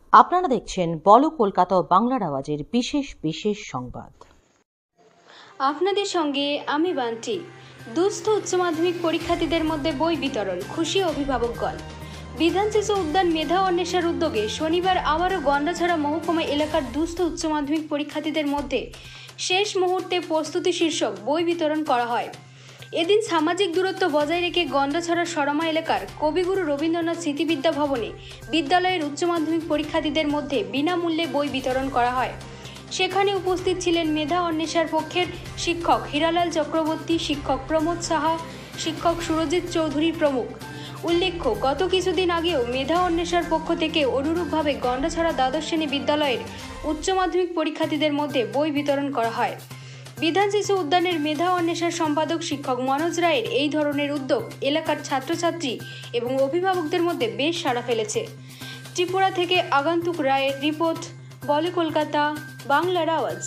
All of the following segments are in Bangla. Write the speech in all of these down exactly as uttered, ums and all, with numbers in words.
আপনারা দেখছেন বলো কলকাতা ও বাংলার আওয়াজের বিশেষ বিশেষ সংবাদ। আপনাদের সঙ্গে আমি বান্টি। দুস্থ উচ্চ মাধ্যমিক পরীক্ষার্থীদের মধ্যে বই বিতরণ, খুশি অভিভাবকগণ। বিধান শিশু উদ্যান মেধা অন্বেষার উদ্যোগে শনিবার আবারও গন্ডাছড়া মহকুমা এলাকার দুস্থ উচ্চ মাধ্যমিক পরীক্ষার্থীদের মধ্যে শেষ মুহূর্তে প্রস্তুতি শীর্ষক বই বিতরণ করা হয়। এদিন সামাজিক দূরত্ব বজায় রেখে গন্ডাছড়া সরমা এলাকার কবিগুরু রবীন্দ্রনাথ স্মৃতিবিদ্যা ভবনে বিদ্যালয়ের উচ্চ মাধ্যমিক পরীক্ষার্থীদের মধ্যে বিনামূল্যে বই বিতরণ করা হয়। সেখানে উপস্থিত ছিলেন মেধা অন্বেষার পক্ষের শিক্ষক হীরালাল চক্রবর্তী, শিক্ষক প্রমোদ সাহা, শিক্ষক সুরজিৎ চৌধুরী প্রমুখ। উল্লেখ্য, গত কিছুদিন আগেও মেধা অন্বেষার পক্ষ থেকে অনুরূপভাবে গন্ডাছড়া দ্বাদশ শ্রেণী বিদ্যালয়ের উচ্চ মাধ্যমিক পরীক্ষার্থীদের মধ্যে বই বিতরণ করা হয়। বিধান শিশু উদ্যানের মেধা অন্বেষার সম্পাদক শিক্ষক মনোজ রায়ের এই ধরনের উদ্যোগ এলাকার ছাত্রছাত্রী এবং অভিভাবকদের মধ্যে বেশ সাড়া ফেলেছে। ত্রিপুরা থেকে আগন্তুক রায়ের রিপোর্ট, বলো কলকাতা, বাংলার আওয়াজ।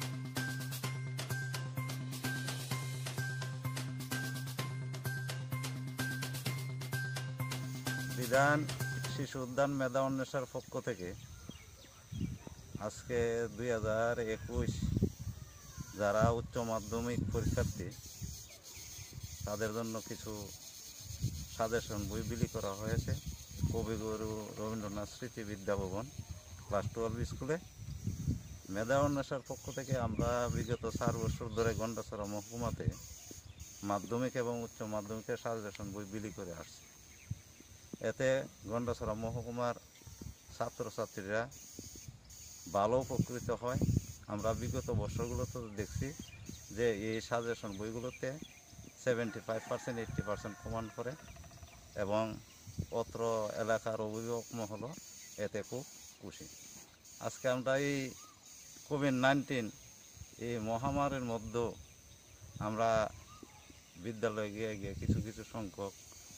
বিধান শিশু উদ্যান মেধা অন্বেষার পক্ষ থেকে আজকে দুই হাজার একুশ যারা উচ্চ মাধ্যমিক পরীক্ষার্থী তাদের জন্য কিছু সাজেশন বই বিলি করা হয়েছে কবিগুরু রবীন্দ্রনাথ স্মৃতিবিদ্যা ভবন ক্লাস টুয়েলভ স্কুলে। মেধা অন্বেষার পক্ষ থেকে আমরা বিগত চার বছর ধরে গন্ডাছড়া মহকুমাতে মাধ্যমিক এবং উচ্চ মাধ্যমিকের সাজেশন বই বিলি করে আসছি। এতে গন্ডাছড়া মহকুমার ছাত্রছাত্রীরা ভালো উপকৃত হয়। আমরা বিগত বছরগুলোতে দেখছি যে এই সাজেশন বইগুলোতে seventy five percent eighty percent প্রমাণ করে এবং অত্র এলাকার অভিভাবক মহল এতে খুব খুশি। আজকে আমরা এই কোভিড নাইন্টিন এই মহামারীর মধ্যেও আমরা বিদ্যালয়ে গিয়ে গিয়ে কিছু কিছু সংখ্যক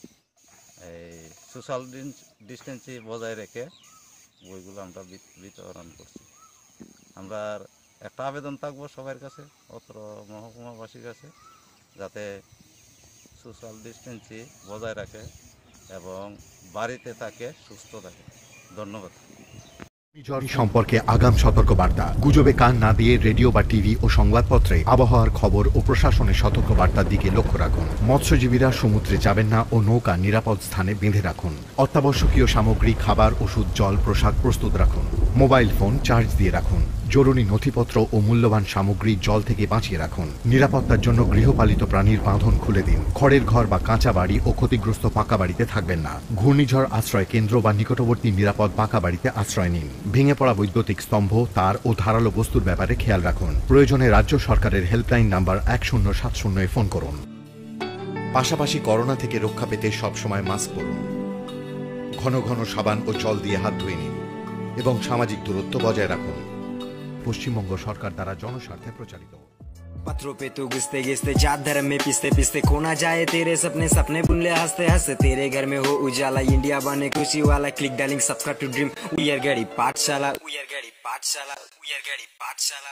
এই সোশ্যাল ডিস্টেন্সিং বজায় রেখে বইগুলো আমরা বিতরণ করছি। আমরা একটা আবেদন থাকবো সবার কাছে, অত্র মহকুমাবাসীর কাছে, যাতে সোশ্যাল ডিস্টেন্সিং বজায় রাখে এবং বাড়িতে থাকে, সুস্থ থাকে। ধন্যবাদ। সম্পর্কে আগাম সতর্ক বার্তা। গুজবে কান না দিয়ে রেডিও বা টিভি ও সংবাদপত্রে আবহাওয়ার খবর ও প্রশাসনের সতর্ক বার্তার দিকে লক্ষ্য রাখুন। মৎস্যজীবীরা সমুদ্রে যাবেন না ও নৌকা নিরাপদ স্থানে বেঁধে রাখুন। অত্যাবশ্যকীয় সামগ্রী, খাবার, ওষুধ, জল, পোশাক প্রস্তুত রাখুন। মোবাইল ফোন চার্জ দিয়ে রাখুন। জরুরি নথিপত্র ও মূল্যবান সামগ্রী জল থেকে বাঁচিয়ে রাখুন। নিরাপত্তার জন্য গৃহপালিত প্রাণীর বাঁধন খুলে দিন। খড়ের ঘর বা কাঁচা বাড়ি ও ক্ষতিগ্রস্ত পাকা বাড়িতে থাকবেন না। ঘূর্ণিঝড় আশ্রয় কেন্দ্র বা নিকটবর্তী নিরাপদ পাকা বাড়িতে আশ্রয় নিন। ভেঙে পড়া বৈদ্যুতিক স্তম্ভ, তার ও ধারালো বস্তুর ব্যাপারে খেয়াল রাখুন। প্রয়োজনে রাজ্য সরকারের হেল্পলাইন নাম্বার এক শূন্য সাত শূন্য এ ফোন করুন। পাশাপাশি করোনা থেকে রক্ষা পেতে সবসময় মাস্ক পরুন। ঘন ঘন সাবান ও জল দিয়ে হাত ধুয়ে নিন এবং সামাজিক দূরত্ব বজায় রাখুন। পশ্চিমবঙ্গ সরকার দ্বারা জনস্বার্থে প্রচারিত। पत्थरों पे तू घिसते घिसते जात धर्म में पिसते पिसते खो ना जाए तेरे सपने सपने बुन ले हंसते हंसते तेरे घर में हो उजाला, इंडिया बने खुशी वाला। Click darling subscribe to dream. We are गड़ी पाठशाला, वी आर गड़ी पाठशाला, वी आर गड़ी पाठशाला।